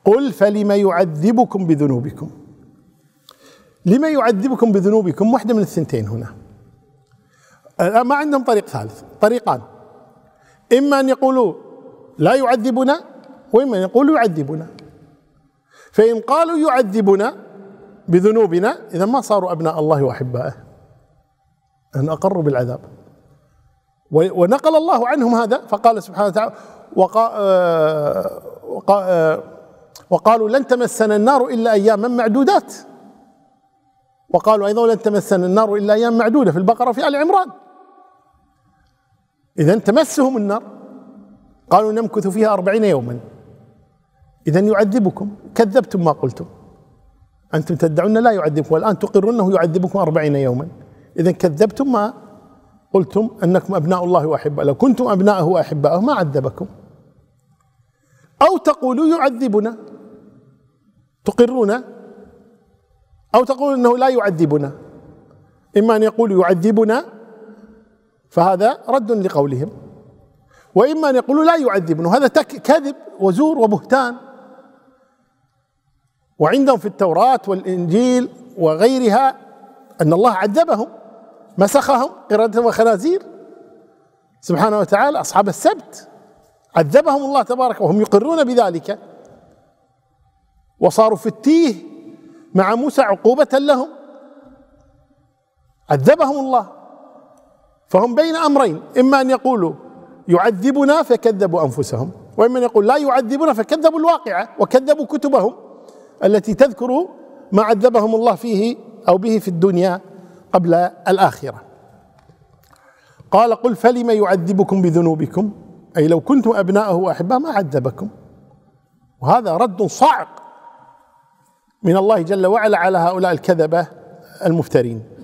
قل فلم يعذبكم بذنوبكم. لما يعذبكم بذنوبكم واحدة من الثنتين هنا، ما عندهم طريق ثالث، طريقان، إما أن يقولوا لا يعذبنا، وإما أن يقولوا يعذبنا. فإن قالوا يعذبنا بذنوبنا إذا ما صاروا أبناء الله وأحبائه، أن أقروا بالعذاب. ونقل الله عنهم هذا فقال سبحانه وتعالى وقالوا لن تمسنا النار إلا أياما معدودات، وقالوا أيضا لن تمسنا النار إلا أيام معدودة في البقرة في آل عمران. إذن تمسهم النار، قالوا نمكث فيها 40 يوما، إذن يعذبكم، كذبتم ما قلتم، أنتم تدعون لا يعذبكم والآن تقرون أنه يعذبكم 40 يوما، إذن كذبتم ما قلتم أنكم أبناء الله وأحباءه، لو كنتم أبناءه وأحباءه ما عذبكم. أو تقولوا يعذبنا، تقرون، أو تقولوا أنه لا يعذبنا، إما أن يقولوا يعذبنا فهذا رد لقولهم، وإما أن يقولوا لا يعذبنا، وهذا كذب وزور وبهتان. وعندهم في التوراة والإنجيل وغيرها أن الله عذبهم، مسخهم قردة وخنازير سبحانه وتعالى، أصحاب السبت عذبهم الله تبارك وهم يقرون بذلك، وصاروا في التيه مع موسى عقوبة لهم، عذبهم الله. فهم بين أمرين، إما أن يقولوا يعذبنا فكذبوا أنفسهم، وإما أن يقول لا يعذبنا فكذبوا الواقعة وكذبوا كتبهم التي تذكر ما عذبهم الله فيه أو به في الدنيا قبل الآخرة. قال قل فلم يعذبكم بذنوبكم، أي لو كنتم أبناءه وأحباءه ما عذبكم. وهذا رد صاعق من الله جل وعلا على هؤلاء الكذبة المفترين.